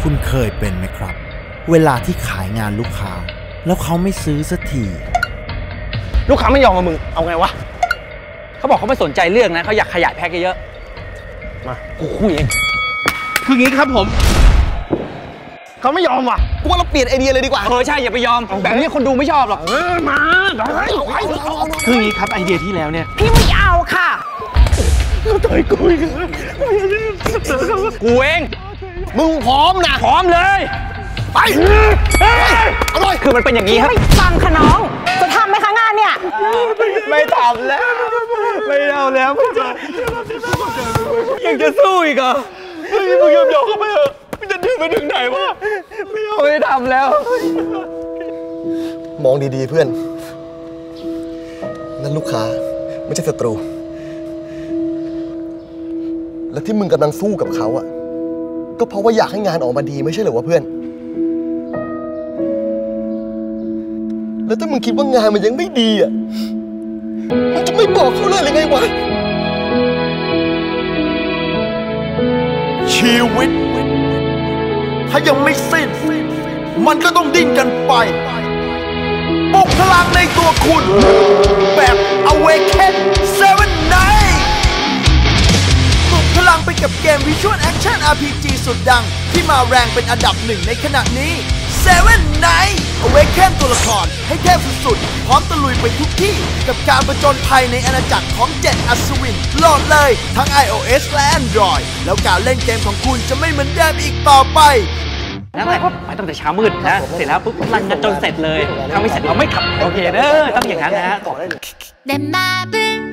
คุณเคยเป็นไหมครับเวลาที่ขายงานลูกค้าแล้วเขาไม่ซื้อสักทีลูกค้าไม่ยอมมามึงเอาไงวะเขาบอกเขาไม่สนใจเรื่องนะเขาอยากขยายแพ็คเยอะมากูคุยเองคืองี้ครับผมเขาไม่ยอมว่ะกูว่าเราเปลี่ยนไอเดียเลยดีกว่าใช่อย่าไปยอมแบบนี้คนดูไม่ชอบหรอกมาคืองี้ครับไอเดียที่แล้วเนี่ยพี่ไม่เอาค่ะต่อยกูอีกกูเองมึงพร้อมนะพร้อมเลยไปเอาเลยคือมันเป็นอย่างนี้ครับไม่ฟังค่ะน้องจะทำไหมคะงานเนี่ยไม่ทำแล้วไม่เอาแล้วไม่จะยังจะสู้อีกเหรอมึงยอมเข้าไปเถอะมันจะดึงไปถึงไหนวะไม่ทำแล้วมองดีๆเพื่อนนั่นลูกค้าไม่ใช่ศัตรูและที่มึงกำลังสู้กับเขาอะก็เพราะว่าอยากให้งานออกมาดีไม่ใช่เหรอวะเพื่อนแล้วถ้ามึงคิดว่างานมันยังไม่ดีอะมึงจะไม่บอกเขาเลยหรือไงวะชีวิตถ้ายังไม่สิ้นมันก็ต้องดิ้นกันไปปลุกพลังในตัวคุณแบบ Awaken 7 Night ปลุกพลังไปกับเกม Visual Action RPG สุดดังที่มาแรงเป็นอันดับหนึ่งในขณะนี้ 7 Night Awaken ตัวละครให้เทพสุดๆพร้อมตะลุยไปทุกที่กับการผจญภัยในอาณาจักรของ7 อัศวินโหลดเลยทั้ง iOS และ Android แล้วการเล่นเกมของคุณจะไม่เหมือนเดิมอีกต่อไปแล้วไงไปตั้งแต่เช้ามืดนะเสร็จแล้วปุ๊บรันกันจนเสร็จเลยถ้าไม่เสร็จเราไม่ขับโอเคเด้อต้องอย่างนั้นนะ